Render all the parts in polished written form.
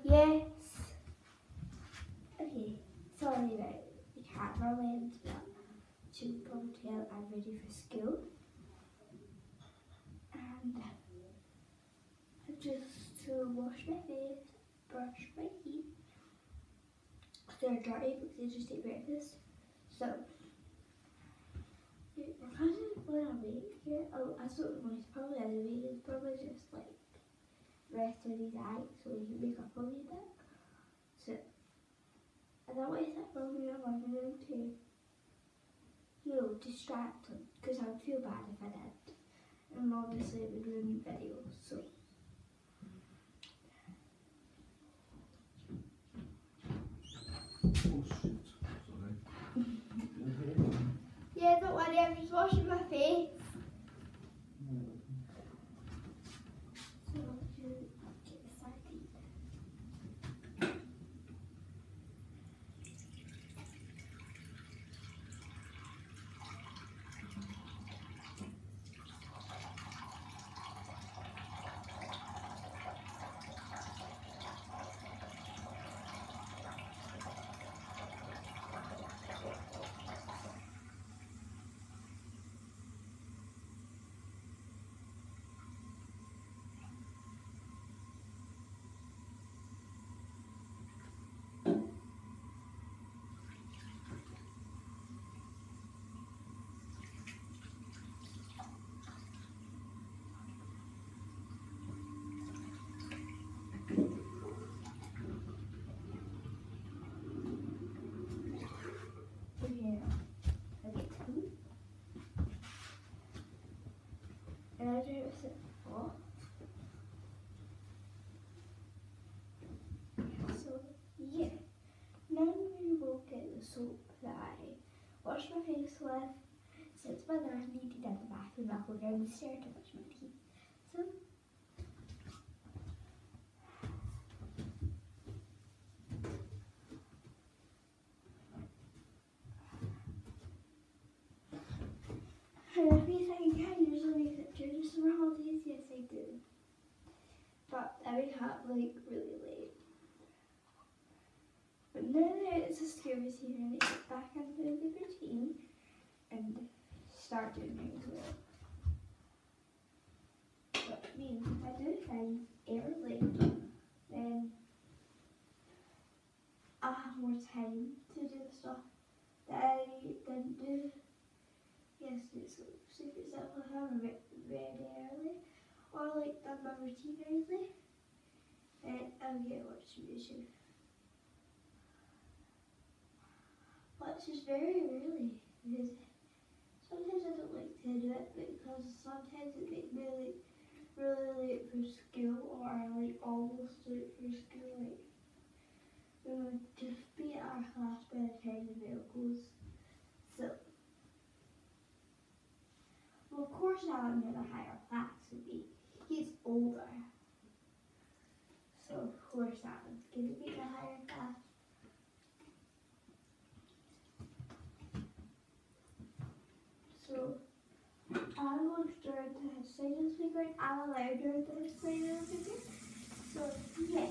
Yes. Okay, sorry about the camera lens, but you can probably tell I'm ready for school. And I just to wash my face, brush my teeth. They're dirty because I just ate breakfast. So, because when I'm awake here, oh, I thought it was probably elevated. It's probably just like resting his eyes so he can wake up a wee bit. So, and I want to sit for me in my room to, distract him because I would feel bad if I did. And obviously it would ruin videos, so. Oh shit, sorry. Yeah, don't worry, I'm just washing my face. So I'll just get the sardine. Here, I get two. And I do it for. So, yeah. Now we will get the soap that I wash my face with. Since my nurse needed in the bathroom, I'll go down the stairs to brush my teeth. So, and everything I usually make pictures for holidays, yes I do. But I wake up like really late. But now that it's a school routine, I need to get back into the routine and start doing things well. But means if I do things early, then I'll have more time to do the stuff that I didn't do yesterday. So say for example, if I'm read early or like done my routine early, then I'll get watched YouTube. But it's just very early because sometimes I don't like to do it because sometimes it makes me like really late for school or like almost late for school. Like we would just be at our class by the time the bell goes. So, well, of course Alan in a higher class would be. He's older. So of course Alan's going to be in a higher class. So Alan goes down to his side of the playground, Alan allowed down to his side of the playground. So yeah.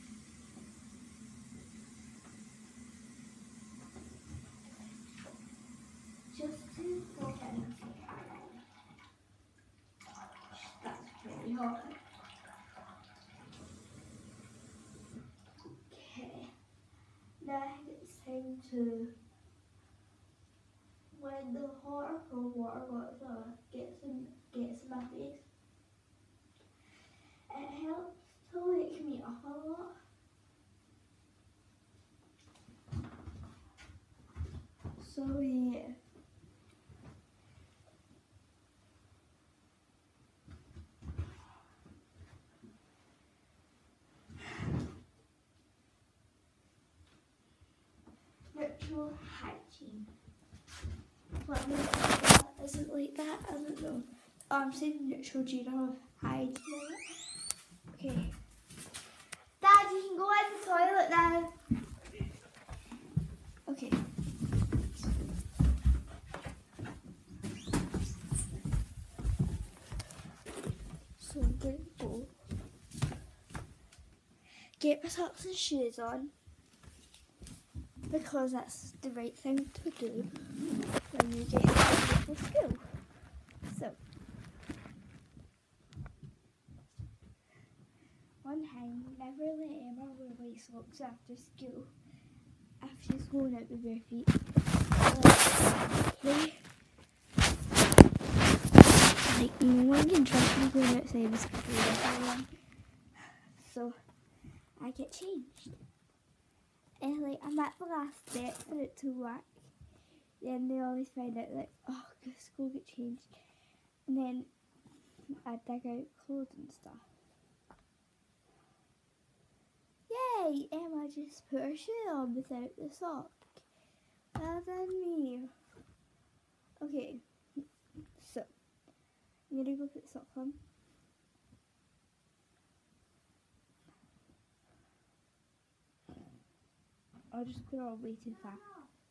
Just to walk in and say Alan. That's pretty hot. Okay. Now it's time to, when the hot or cold water gets in my face, it helps to wake me up a lot. So yeah. Ritual hygiene. What makes that isn't like that? I don't know. Oh, I'm saying Neutrogena hygiene. Okay. Dad, you can go in the toilet now. Okay. So good bowl. get my socks and shoes on because that's the right thing to do when you get ready for school. So, one time, never let Emma wear white socks after school if she's going out with bare feet. Like, no one can trust me going outside with school with everyone. So, I get changed. And like, I'm at the last step for it to work. Then they always find out like, oh, let's go get changed. And then I dig out clothes and stuff. Yay! Emma just put her shoe on without the sock. Well done me. Okay, so I'm gonna go put the sock on. I'll just put it on way too fast.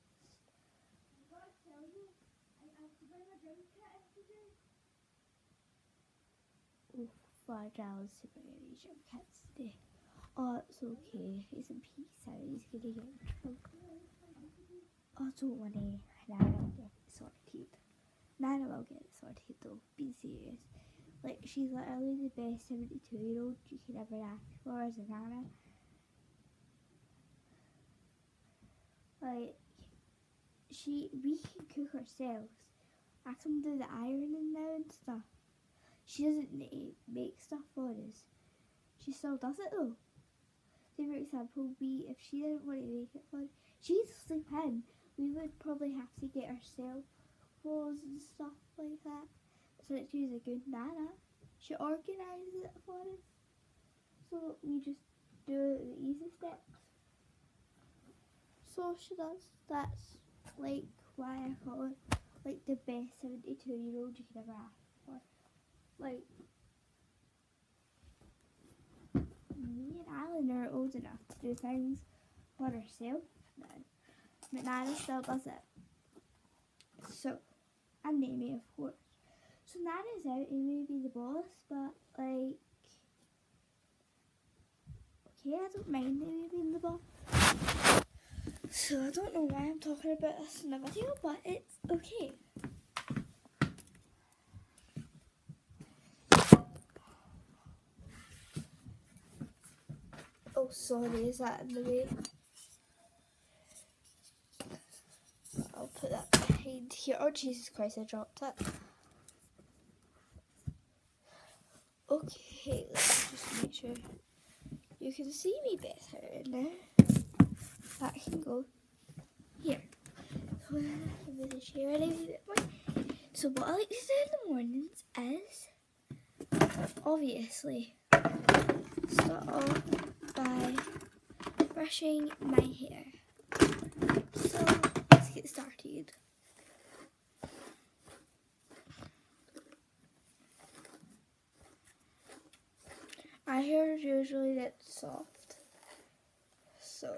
Oh, $5 to buy any jump cats today. Oh, it's okay. He's in peace out. He's gonna get in trouble. Oh, don't worry. Nana will get it sorted. Nana will get it sorted though. Be serious. Like, she's literally the best 72-year-old you could ever ask for as a Nana. Like, we can cook ourselves. I can do the ironing now and stuff. She doesn't make stuff for us. She still does it though. Say for example, if she didn't want to make it for us, she'd sleep in. We would probably have to get ourselves clothes and stuff like that. So that she's a good Nana. She organises it for us. So we just do the easy steps. So she does. That's like why I call her like the best 72-year-old you could ever ask for. Like, me and Alan are old enough to do things for ourselves now. But Nana still does it. So, and Mamie, of course. So Nana's out and may be the boss, but like, okay, I don't mind Mamie being the boss. So I don't know why I'm talking about this in the video, but it's okay. Oh, sorry, is that in the way? I'll put that behind here. Oh, Jesus Christ, I dropped it. Okay, let's just make sure you can see me better now. That can go here. So I'm going to move the chair a little bit more. So what I like to do in the mornings is, obviously, start off by brushing my hair. So let's get started. My hair is usually that soft, so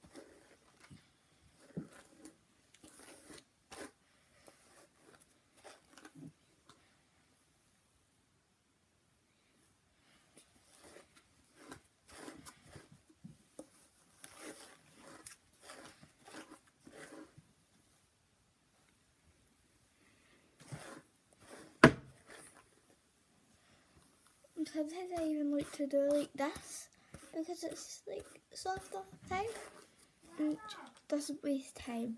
sometimes I even like to do like this because it's like soft all the time and doesn't waste time.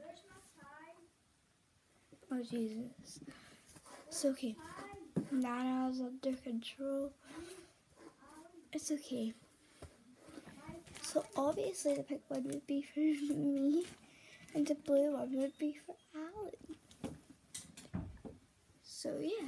Oh Jesus. It's okay. Nana's under control. It's okay. So obviously the pink one would be for me and the blue one would be for Alan. So yeah.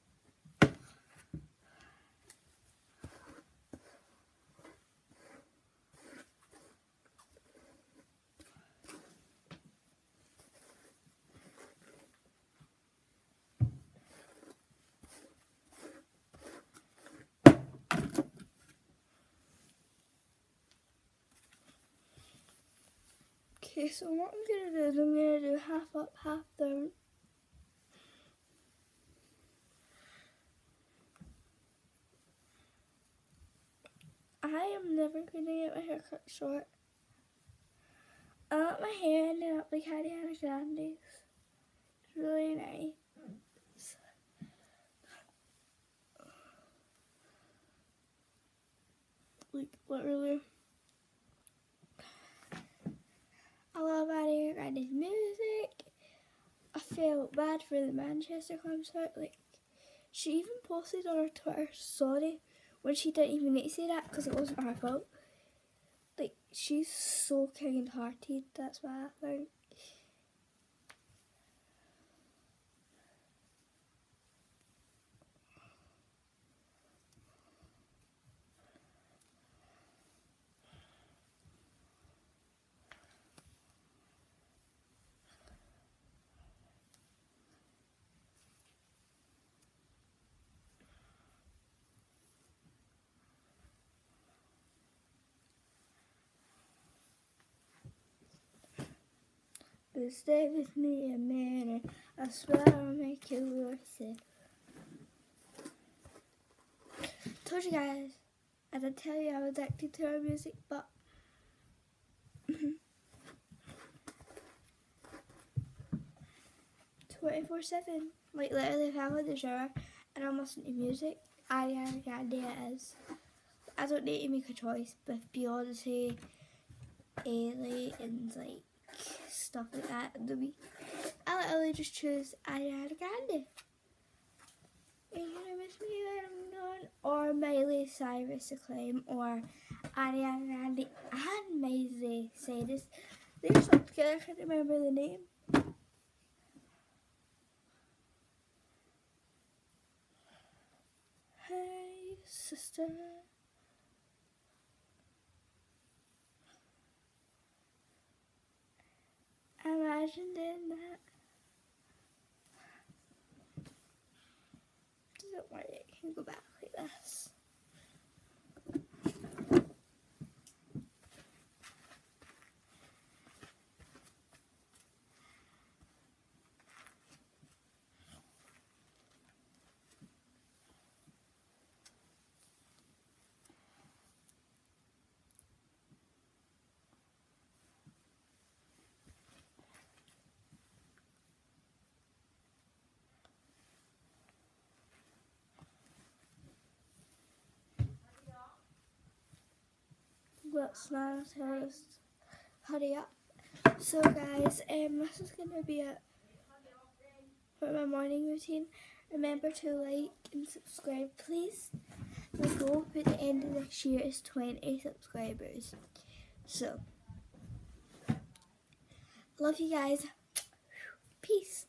Okay, so what I'm going to do is I'm going to do half up, half down. I am never going to get my hair short. I like my hair ending up like Ariana Grande's. It's really nice. Like literally, I love Ariana Grande's music. I felt bad for the Manchester concert. Like, she even posted on her Twitter, sorry, when she didn't even need to say that because it wasn't her fault. Like, she's so kind-hearted, that's why I think. But stay with me a minute, I swear I'll make it worth it. Told you guys, I did tell you I was addicted to her music, but 24/7, like literally if I'm in the shower and I'm listening to music, Ariana Grande it is. I don't need to make a choice with Beyonce, Ailey and like stuff like that in the week. I literally just choose Ariana Grande. Are you gonna miss me when I'm gone? Or Miley Cyrus Acclaim, or Ariana Grande and Miley Cyrus. They're stuck together, I can't remember the name. Hey, sister. Imagine doing that. Don't worry, I can go back like this. What's now? Hurry up. So guys, this is gonna be it for my morning routine. Remember to like and subscribe, please. My goal for the end of this year is 20 subscribers. So, love you guys. Peace.